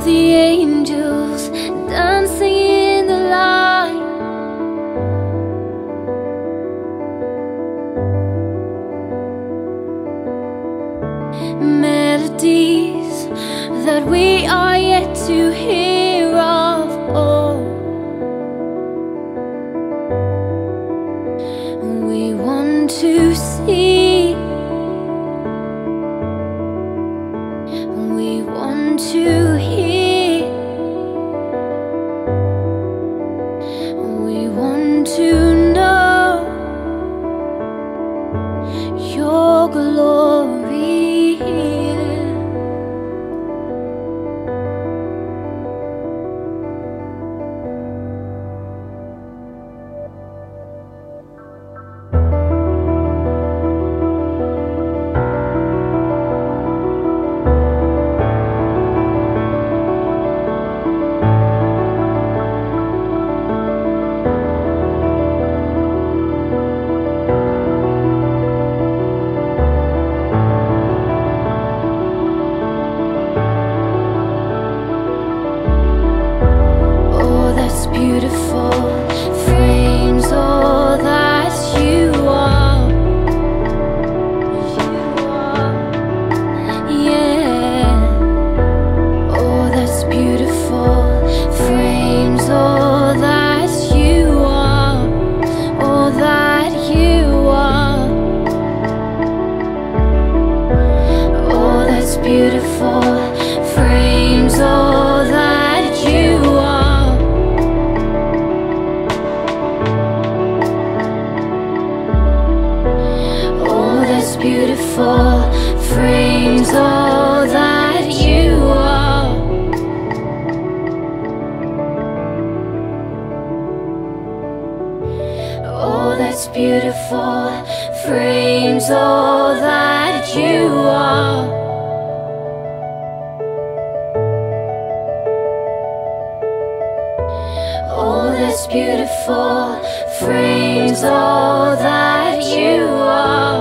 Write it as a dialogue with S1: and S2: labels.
S1: the angels dancing in the light. Melodies that we are yet to hear of. Oh, we want to see, we want to hear, we want to know your glory. Beautiful frames all that you are, yeah. Oh, that's beautiful frames all that you are, all that you are. Oh, that's beautiful frames all that you are. Beautiful frames all that you are. Oh, that's beautiful frames all that you are. Oh, that's beautiful frames all that you are.